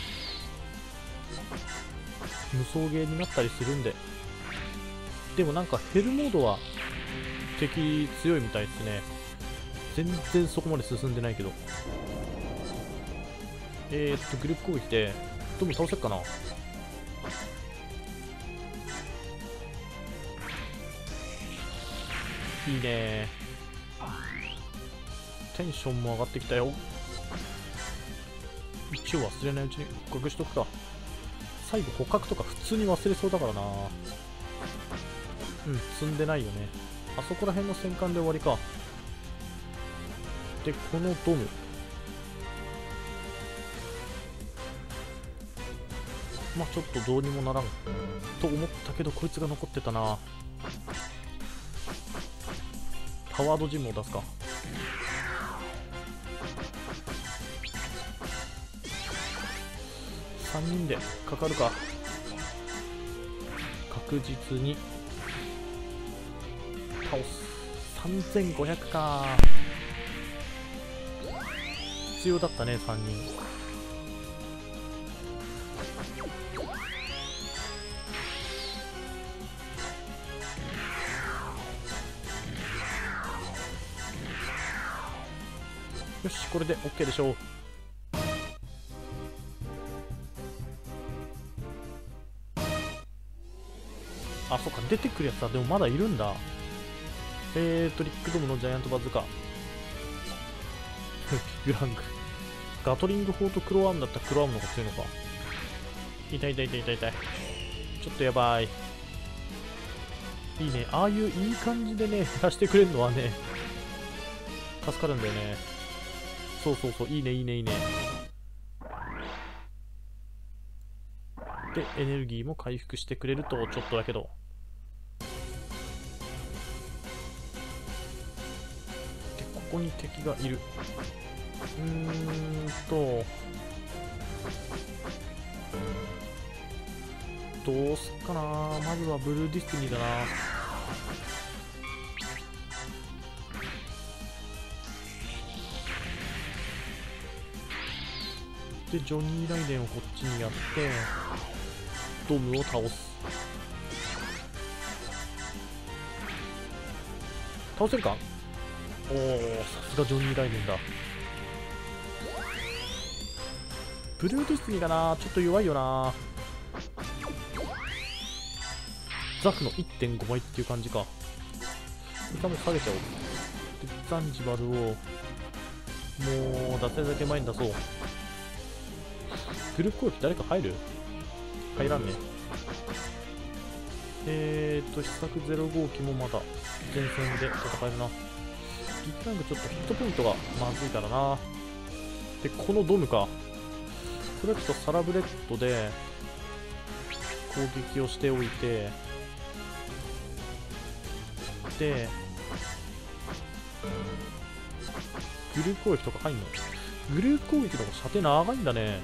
無双ゲーになったりするんで。でもなんかヘルモードは敵強いみたいですね。全然そこまで進んでないけど。グループ攻撃でどうも倒せっかな。いいね。テンションも上がってきたよ。一応忘れないうちに捕獲しとくか。最後捕獲とか普通に忘れそうだからな。うん、積んでないよね。あそこら辺の戦艦で終わりか。で、このドム。まあちょっとどうにもならんと思ったけど、こいつが残ってたな。パワードジムを出すか。3人でかかるか。確実に倒す。3500か。必要だったね、3人。よし、これで OK でしょう。あ、そっか、出てくるやつはでもまだいるんだ。リックドムのジャイアントバズーカビッグラング。ガトリング砲とクロアームだったらクロアームの方が強いのか。痛い痛い痛い痛い痛い。ちょっとやばい。いいね。ああいういい感じでね、減らしてくれるのはね、助かるんだよね。そうそうそう、いいねいいねいいね。で、エネルギーも回復してくれると、ちょっとだけど。で、ここに敵がいる。どうすっかな。まずはブルーディスティニーだな。で、ジョニー・ライデンをこっちにやってドムを倒す。倒せるか。おお、さすがジョニー・ライデンだ。ブルーディスティニーがな、ちょっと弱いよな。ザクの 1.5 倍っていう感じか。歌も下げちゃおう。で、ザンジバルをもう出せるだけ前に出そう。グループ攻撃誰か入る？入らんね。試作0号機もまだ前線で戦えるな。リックラングちょっとヒットポイントがまずいからな。で、このドムか。これはちょっとサラブレッドで攻撃をしておいて、で、グループ攻撃とか入んの？グループ攻撃の方が射程長いんだね。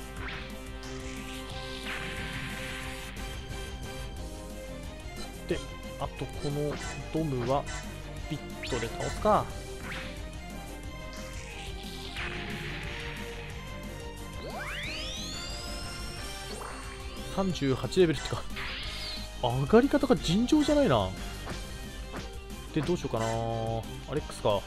で、あとこのドムはピットで倒すか。38レベルってか、上がり方が尋常じゃないな。で、どうしようかな。アレックスか。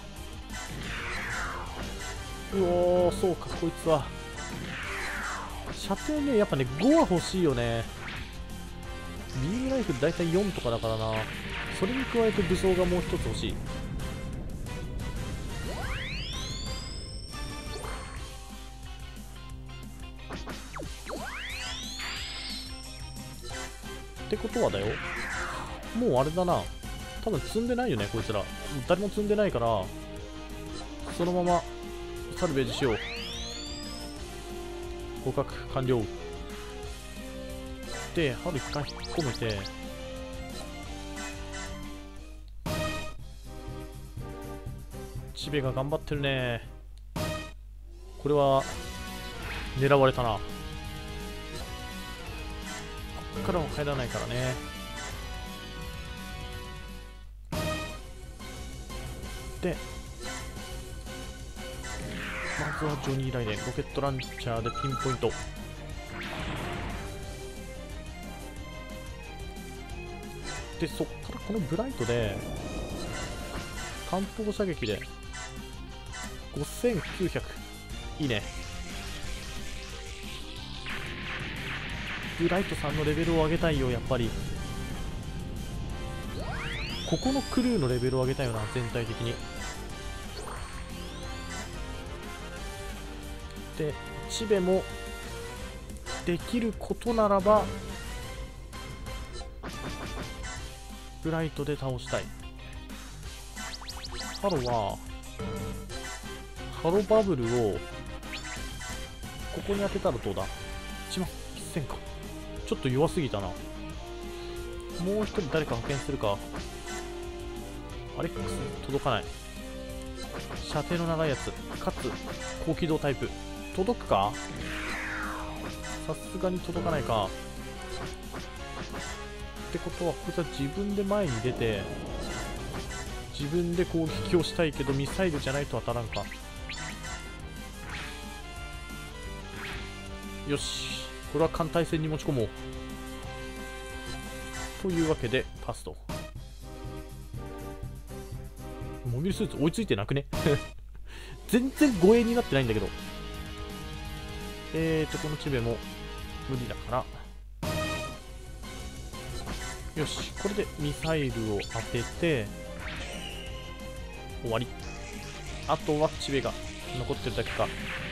うおー、そうか、こいつは射程ね、やっぱね5は欲しいよね。ビームライフルだいたい4とかだからな。それに加えて武装がもう一つ欲しい。 ってことはだよ、もうあれだな、多分積んでないよねこいつら。誰も積んでないからそのままサルベージしよう。合格完了で、春一回引っ込めて、チベが頑張ってるね。これは狙われたな。こっからは入らないからね。でまずはジョニー・ライデン、ロケットランチャーでピンポイント。でそっからこのブライトで艦砲射撃で5900、いいね。ブライトさんのレベルを上げたいよ、やっぱり。ここのクルーのレベルを上げたいよな、全体的に。で、チベもできることならばブライトで倒したい。ハロはハロバブルをここに当てたらどうだ。1万1000か、ちょっと弱すぎたな。もう一人誰か派遣するか。アレックス届かない。射程の長いやつかつ高機動タイプ届くか。さすがに届かないか。ってことはこいつは自分で前に出て自分で攻撃をしたいけどミサイルじゃないと当たらんか。よし、これは艦隊戦に持ち込もう。というわけでパスと。モビルスーツ追いついてなくね全然護衛になってないんだけど。このチベも無理だから、よし、これでミサイルを当てて終わり。あとはチベが残ってるだけか。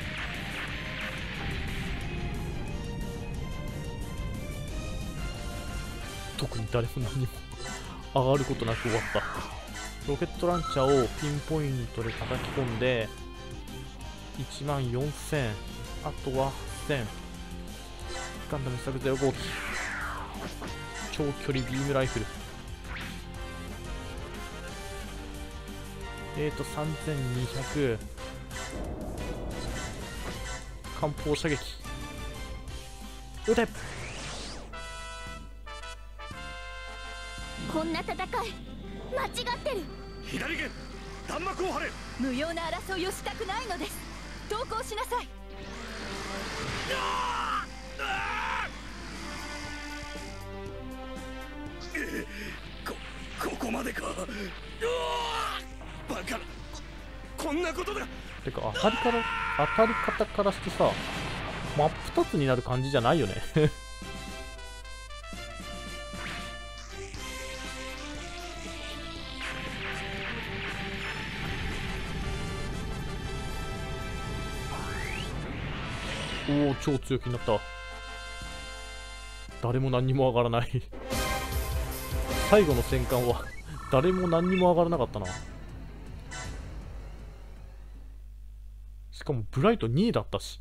特に誰も何も上がることなく終わった。ロケットランチャーをピンポイントで叩き込んで1万4000、あとは1000。ガンダム試作0号機、長距離ビームライフル、3200、艦砲射撃、撃て。 こんな戦い間違ってる。 左舷弾幕を張れ。 無用な争いをしたくないのです。投降しなさい。 ここまでか。バカな、こんなことだ。 てか当たり方からしてさ、真っ二つになる感じじゃないよねおお、超強気になった。誰も何にも上がらない最後の戦艦は誰も何にも上がらなかったな。しかもブライト2位だったし。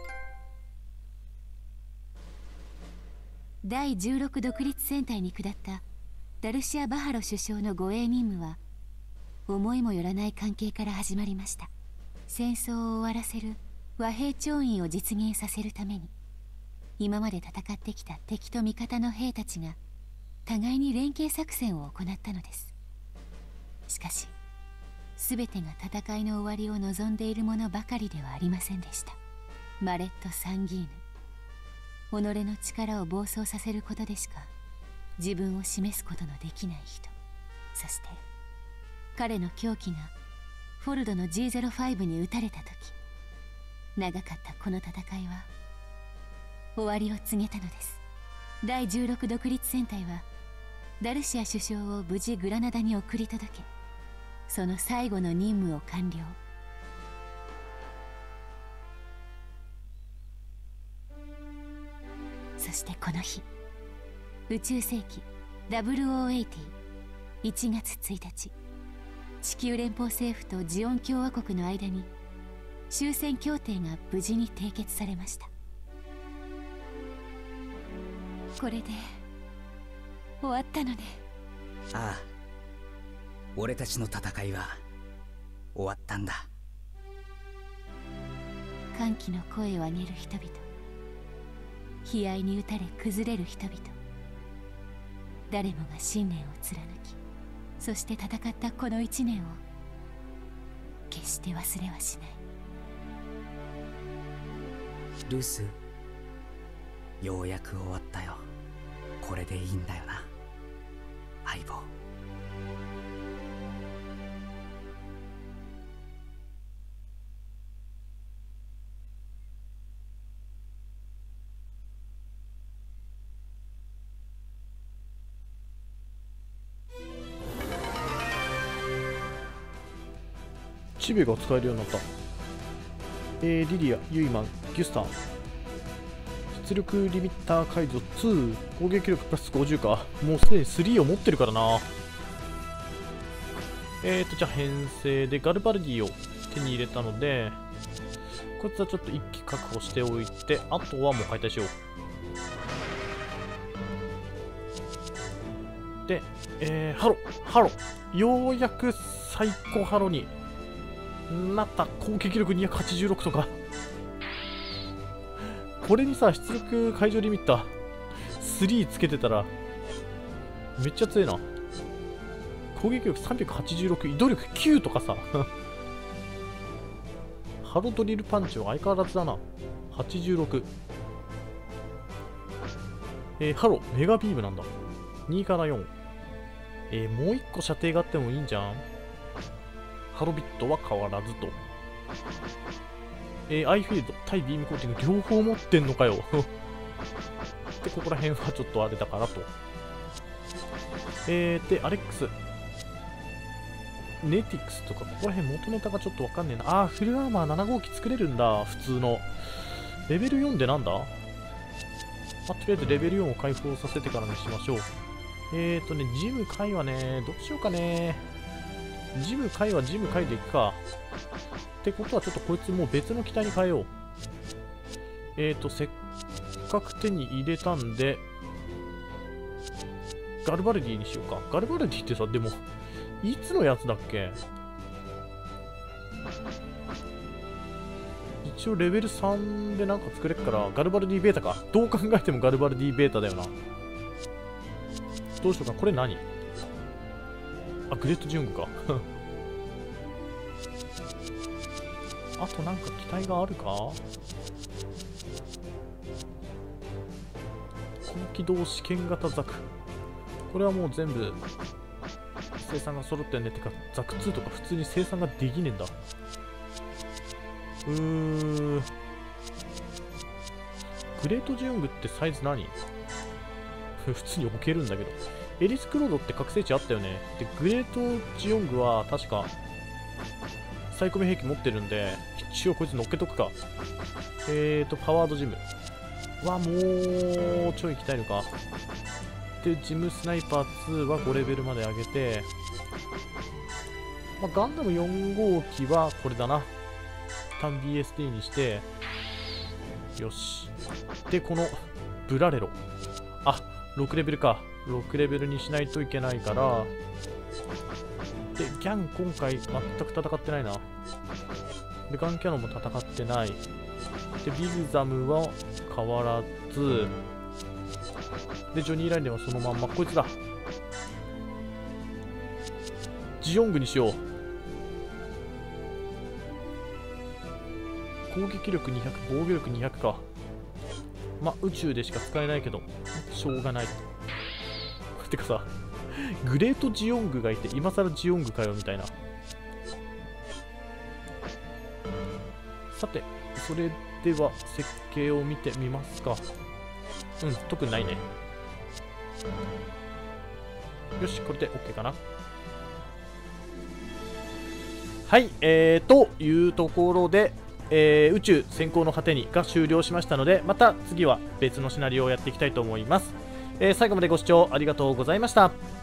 第16独立戦隊に下ったダルシア・バハロ首相の護衛任務は思いもよらない関係から始まりました。戦争を終わらせる和平調印を実現させるために、今まで戦ってきた敵と味方の兵たちが互いに連携作戦を行ったのです。しかし全てが戦いの終わりを望んでいるものばかりではありませんでした。マレット・サンギーヌ、己の力を暴走させることでしか自分を示すことのできない人、そして彼の狂気がフォルドの G05 に撃たれた時、長かったこの戦いは終わりを告げたのです。第16独立戦隊はダルシア首相を無事グラナダに送り届け、その最後の任務を完了。そしてこの日、 宇宙世紀 WO80 1月1日、地球連邦政府とジオン共和国の間に終戦協定が無事に締結されました。これで終わったのね。 ああ、俺たちの戦いは終わったんだ。 歓喜の声を上げる人々、悲哀に打たれ崩れる人々、誰もが信念を貫き、そして戦ったこの1年を決して忘れはしない。 ルス、ようやく終わったよ。これでいいんだよな、相棒。 チビが使えるようになった。リリア、ユイマン、ギュスター。出力リミッター解除2。攻撃力プラス50か。もうすでに3を持ってるからな。じゃあ編成でガルバルディを手に入れたので、こいつはちょっと一気確保しておいて、あとはもう解体しよう。で、ハロ。ようやく最高ハロになった。攻撃力286とか。これにさ、出力解除リミッター3つけてたらめっちゃ強いな。攻撃力386、移動力9とかさハロドリルパンチは相変わらずだな。86。ハロメガビームなんだ。2から4。もう1個射程があってもいいんじゃん。ハロビットは変わらずと。アイフィールド、対ビームコーティング両方持ってんのかよで、ここら辺はちょっとあれだからと。で、アレックス。ネティクスとか、ここら辺元ネタがちょっとわかんねえな。フルアーマー7号機作れるんだ、普通の。レベル4でなんだ？とりあえずレベル4を解放させてからにしましょう。ジム回はね、どうしようかね。ジム回はジム回でいくか。ってことはちょっとこいつもう別の機体に変えよう。せっかく手に入れたんで、ガルバルディにしようか。ガルバルディってさ、でも、いつのやつだっけ？一応レベル3でなんか作れっから、ガルバルディベータか。どう考えてもガルバルディベータだよな。どうしようか。これ何？グレートジュングか。あとなんか機体があるか？この起動試験型ザク。これはもう全部生産が揃ってんね。ってか、ザク2とか普通に生産ができねえんだ。グレートジュングってサイズ何？普通に置けるんだけど。エリスクロードって覚醒値あったよね。で、グレートジオングは確かサイコメ兵器持ってるんで、一応こいつ乗っけとくか。パワードジムはもうちょい鍛えるか。で、ジムスナイパー2は5レベルまで上げて、ガンダム4号機はこれだな。単 BSD にして、よし。で、このブラレロ。6レベルか。6レベルにしないといけないから。で、ギャン今回全く戦ってないな。で、ガンキャノンも戦ってない。で、ビグザムは変わらず。で、ジョニー・ライデンはそのまんま。こいつだ。ジオングにしよう。攻撃力200、防御力200か。宇宙でしか使えないけど、しょうがない。てかさ、グレートジオングがいて、今更ジオングかよ、みたいな。さて、それでは設計を見てみますか。特にないね。よし、これで OK かな。はい、というところで、宇宙先行の果てにが終了しましたので、また次は別のシナリオをやっていきたいと思います。 最後までご視聴ありがとうございました。